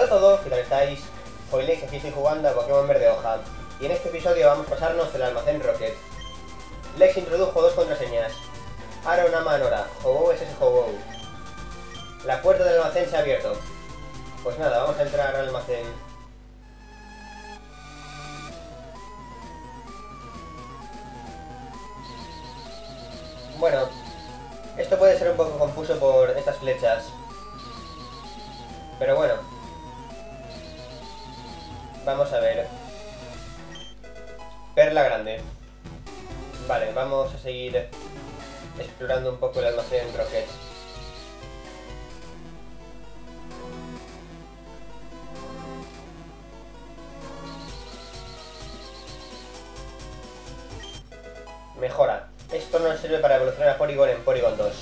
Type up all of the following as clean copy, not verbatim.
Hola a todos, ¿qué tal estáis? Soy Lex, aquí estoy jugando a Pokémon Verde Hoja. Y en este episodio vamos a pasarnos el almacén Rocket. Lex introdujo dos contraseñas. Aaron ama a Nora, Ho-Oh es ese Ho-Oh. La puerta del almacén se ha abierto. Pues nada, vamos a entrar al almacén. Bueno, esto puede ser un poco confuso por estas flechas. Pero bueno. Vamos a ver. Perla grande. Vale, vamos a seguir explorando un poco el almacén Rocket. Mejora. Esto nos sirve para evolucionar a Porygon en Porygon 2.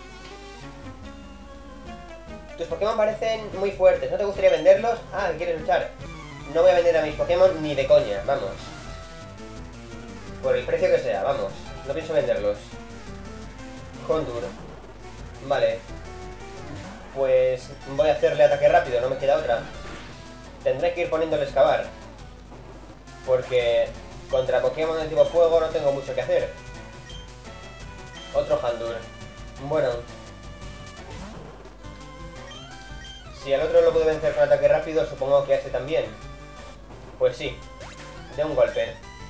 Tus Pokémon parecen muy fuertes. ¿No te gustaría venderlos? Ah, ¿quieres luchar? No voy a vender a mis Pokémon ni de coña, vamos. Por el precio que sea, vamos. No pienso venderlos. Hondur. Vale. Pues voy a hacerle ataque rápido, no me queda otra. Tendré que ir poniéndole excavar. Porque contra Pokémon de tipo fuego no tengo mucho que hacer. Otro Hondur. Bueno. Si al otro lo puedo vencer con ataque rápido, supongo que a este también. Pues sí. De un golpe.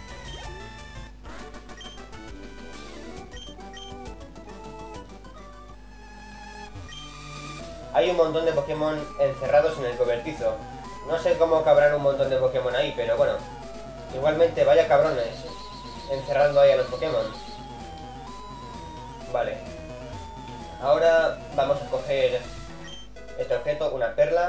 Hay un montón de Pokémon encerrados en el cobertizo. No sé cómo cabrán un montón de Pokémon ahí, pero bueno. Igualmente, vaya cabrones. Encerrando ahí a los Pokémon. Vale. Ahora vamos a coger este objeto, una perla.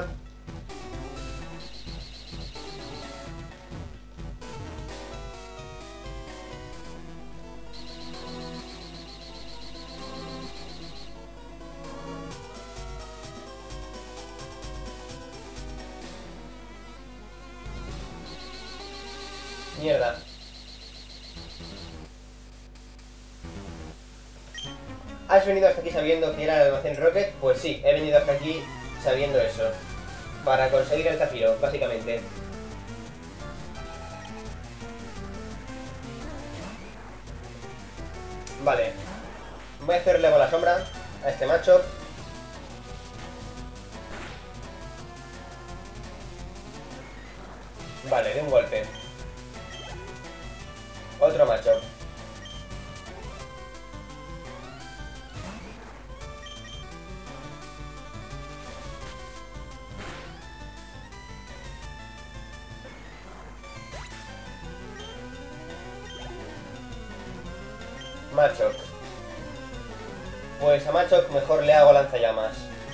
Mierda. ¿Has venido hasta aquí sabiendo que era el almacén Rocket? Pues sí, he venido hasta aquí sabiendo eso. Para conseguir el zafiro, básicamente. Vale. Voy a hacerle bola sombra a este macho. Vale, de un golpe. Otro macho. Machop. Pues a Machop mejor le hago lanzallamas.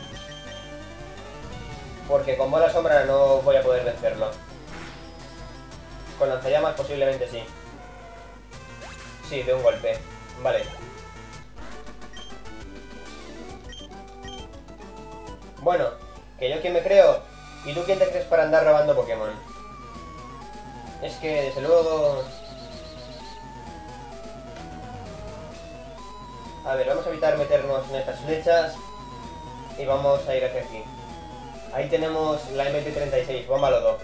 Porque con bola sombra no voy a poder vencerlo. Con lanzallamas posiblemente sí. Sí, de un golpe. Vale. Bueno, que yo quién me creo. ¿Y tú quién te crees para andar robando Pokémon? Es que desde luego... A ver, vamos a evitar meternos en estas flechas. Y vamos a ir hacia aquí. Ahí tenemos la MP36, bomba lodo.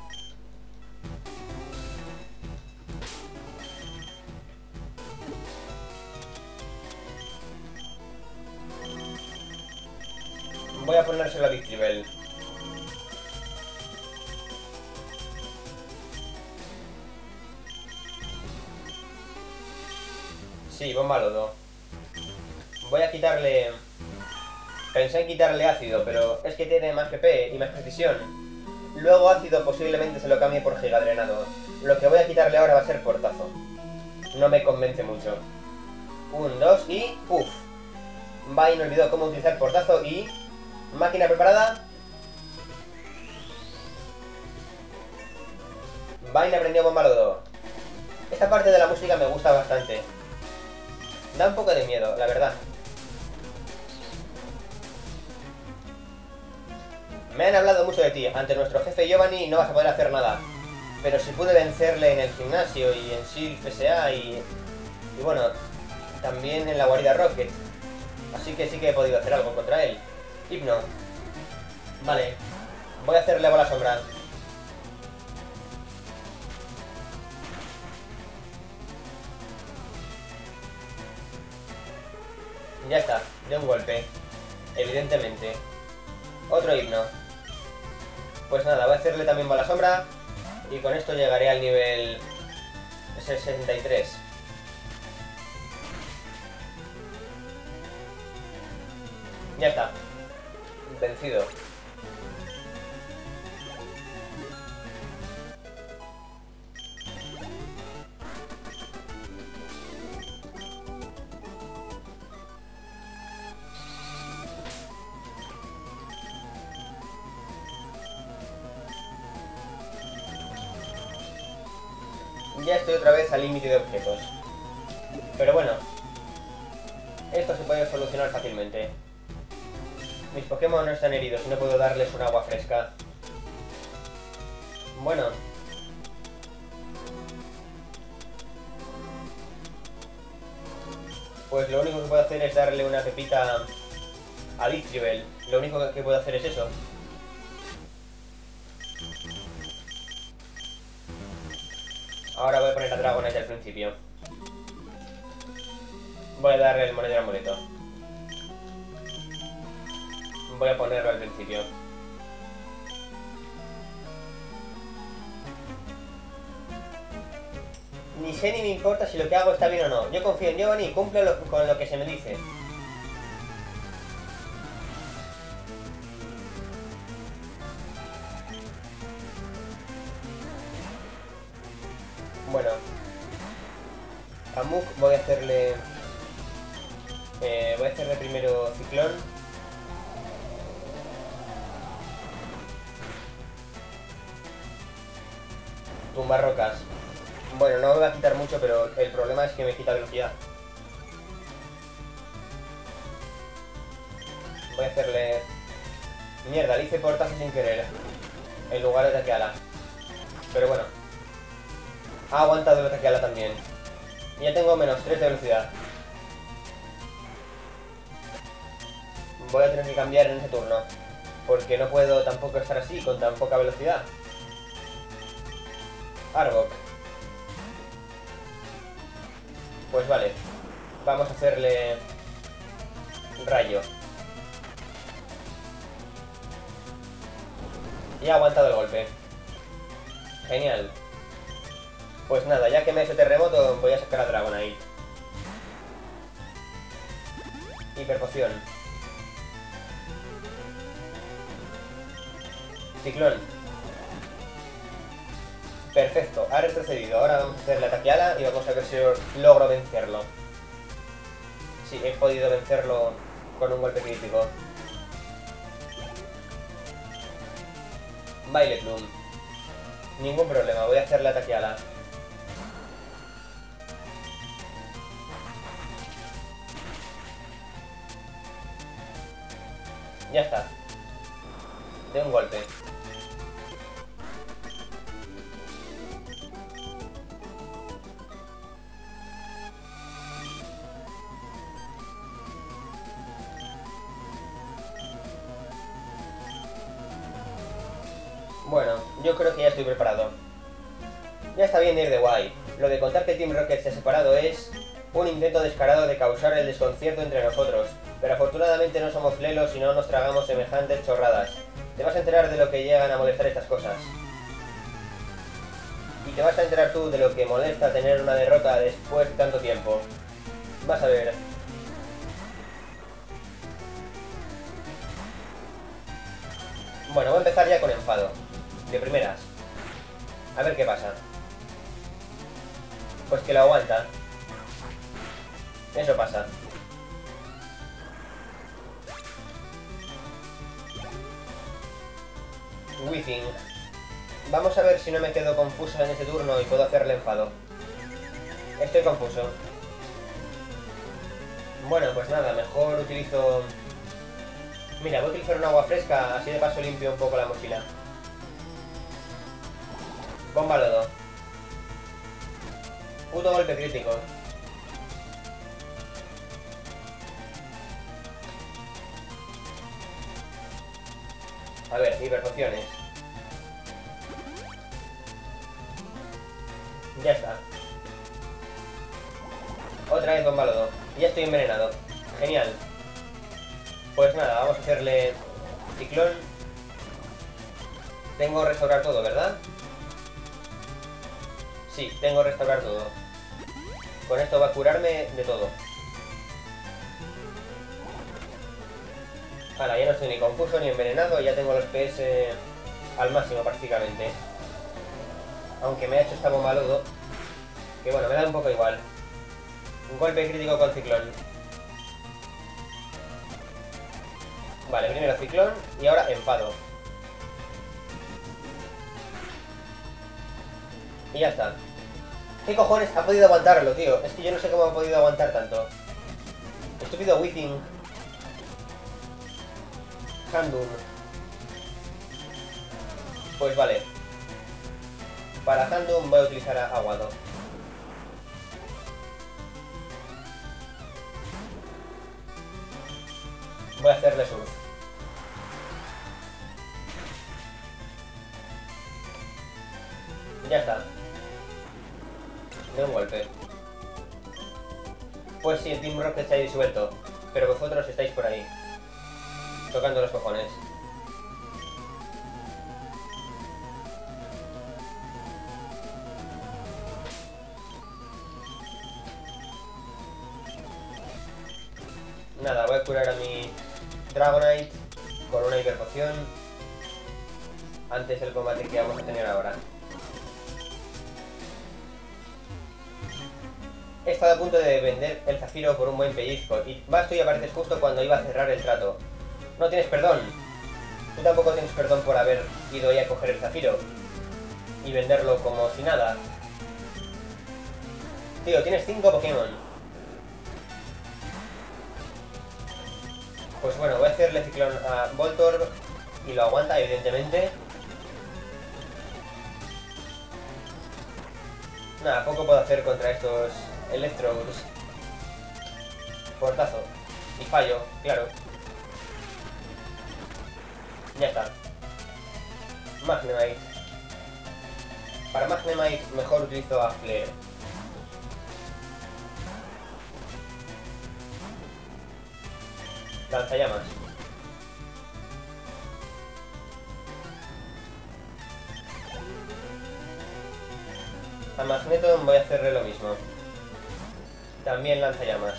Voy a ponérselo a Victreebel. Sí, bomba lodo. Voy a quitarle... Pensé en quitarle ácido, pero es que tiene más PP y más precisión. Luego ácido posiblemente se lo cambie por gigadrenado. Lo que voy a quitarle ahora va a ser portazo. No me convence mucho. 1, 2 y... ¡Uf! Vine olvidó cómo utilizar portazo y... Máquina preparada. Vine aprendió bomba lodo. Esta parte de la música me gusta bastante. Da un poco de miedo, la verdad. Me han hablado mucho de ti. Ante nuestro jefe Giovanni no vas a poder hacer nada. Pero si pude vencerle en el gimnasio y en Silph SA y bueno, también en la guarida Rocket. Así que sí que he podido hacer algo contra él. Hipno. Vale. Voy a hacerle bola sombra. Ya está, de un golpe. Evidentemente. Otro himno. Pues nada, voy a hacerle también bola sombra. Y con esto llegaré al nivel 63. Ya está. Vencido. Ya estoy otra vez al límite de objetos. Pero bueno, esto se puede solucionar fácilmente. Mis Pokémon no están heridos y no puedo darles un agua fresca. Bueno. Pues lo único que puedo hacer es darle una pepita a Victreebel. Lo único que puedo hacer es eso. Ahora voy a poner a Dragonite al principio. Voy a darle el monedero amuleto. Voy a ponerlo al principio. Ni sé ni me importa si lo que hago está bien o no. Yo confío en Giovanni y cumplo con lo que se me dice. Bueno. A Muk voy a hacerle... voy a hacerle primero Ciclón. Tumbarrocas. Bueno, no me va a quitar mucho, pero el problema es que me quita velocidad. Voy a hacerle... Mierda, le hice portazo sin querer. En lugar de ataqueala. Pero bueno. Ha aguantado el ataqueala también. Y ya tengo menos 3 de velocidad. Voy a tener que cambiar en ese turno. Porque no puedo tampoco estar así, con tan poca velocidad. Arbok. Pues vale. Vamos a hacerle... Rayo. Y ha aguantado el golpe. Genial. Pues nada, ya que me he hecho terremoto, voy a sacar a Dragonite. Hiperpoción. Ciclón. Perfecto, ha retrocedido. Ahora vamos a hacerle ataque ala y vamos a ver si logro vencerlo. Sí, he podido vencerlo con un golpe crítico. Vileplume. Ningún problema, voy a hacerle ataque ala. Ya está. De un golpe. Bueno, yo creo que ya estoy preparado. Ya está bien de ir de guay. Lo de contar que Team Rocket se ha separado es un intento descarado de causar el desconcierto entre nosotros. Pero afortunadamente no somos lelos y no nos tragamos semejantes chorradas. Te vas a enterar de lo que llegan a molestar estas cosas. Y te vas a enterar tú de lo que molesta tener una derrota después de tanto tiempo. Vas a ver. Bueno, voy a empezar ya con enfado. De primeras. A ver qué pasa. Pues que lo aguanta. Eso pasa. Whiffing. Vamos a ver si no me quedo confuso en este turno y puedo hacerle enfado. Estoy confuso. Bueno, pues nada, mejor utilizo... Mira, voy a utilizar un agua fresca, así de paso limpio un poco la mochila. Bomba lodo. Puto golpe crítico. A ver, hiperpociones. Ya está. Otra vez bomba lodo. Ya estoy envenenado. Genial. Pues nada, vamos a hacerle ciclón. Tengo restaurar todo, ¿verdad? Sí, tengo restaurar todo. Con esto va a curarme de todo. Ahora, ya no estoy ni confuso ni envenenado. Ya tengo los PS al máximo prácticamente. Aunque me ha hecho esta bomba lodo. Que bueno, me da un poco igual. Un golpe crítico con ciclón. Vale, primero ciclón y ahora enfado. Y ya está. ¿Qué cojones ha podido aguantarlo, tío? Es que yo no sé cómo ha podido aguantar tanto. Estúpido Whiffing. Handun. Pues vale. Para Handun voy a utilizar a Aguado. Voy a hacerle surf. Ya está. De un golpe. Pues sí, el Team Rocket se ha disuelto. Pero vosotros estáis por ahí. Tocando los cojones. Nada, voy a curar a mi Dragonite con una hiperpoción. Antes del combate que vamos a tener ahora. He estado a punto de vender el zafiro por un buen pellizco. Y vas tú y apareces justo cuando iba a cerrar el trato. No tienes perdón. Tú tampoco tienes perdón por haber ido ya a coger el zafiro. Y venderlo como si nada. Tío, tienes 5 Pokémon. Pues bueno, voy a hacerle ciclón a Voltorb. Y lo aguanta, evidentemente. Nada, poco puedo hacer contra estos Electrodes. Portazo. Y fallo, claro. Ya está. Magnemite. Para Magnemite mejor utilizo a Flare. Lanzallamas. A Magneton voy a hacerle lo mismo. También lanzallamas.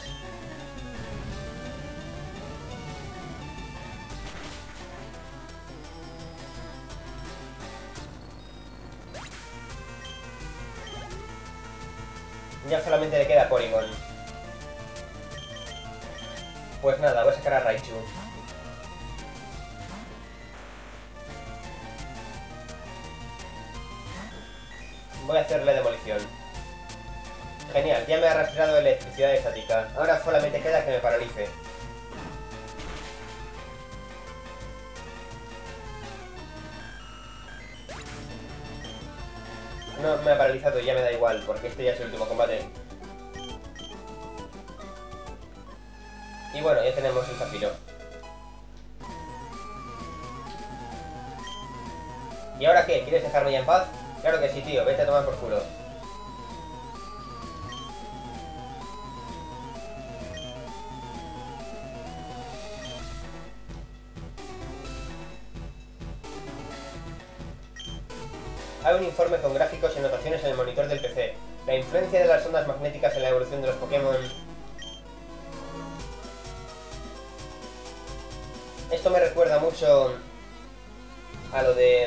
Ya solamente le queda Porygon. Pues nada, voy a sacar a Raichu. Voy a hacerle demolición. Genial, ya me ha rastreado electricidad estática. Ahora solamente queda que me paralice. No me ha paralizado y ya me da igual, porque este ya es el último combate. Y bueno, ya tenemos el zafiro. ¿Y ahora qué? ¿Quieres dejarme ya en paz? Claro que sí, tío, vete a tomar por culo. Hay un informe con gráficos y anotaciones en el monitor del PC. La influencia de las ondas magnéticas en la evolución de los Pokémon. Esto me recuerda mucho a lo de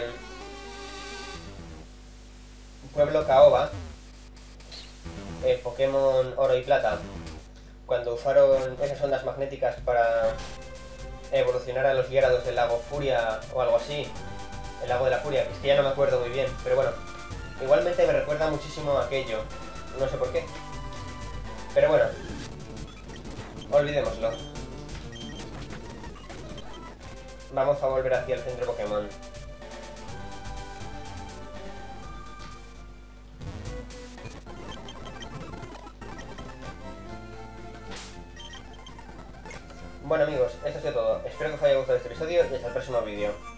Pueblo Caoba, el Pokémon Oro y Plata, cuando usaron esas ondas magnéticas para evolucionar a los Gyarados del lago Furia o algo así. El lago de la Furia, es que ya no me acuerdo muy bien, pero bueno, igualmente me recuerda muchísimo a aquello, no sé por qué. Pero bueno, olvidémoslo. Vamos a volver hacia el centro Pokémon. Bueno amigos, esto es todo. Espero que os haya gustado este episodio y hasta el próximo vídeo.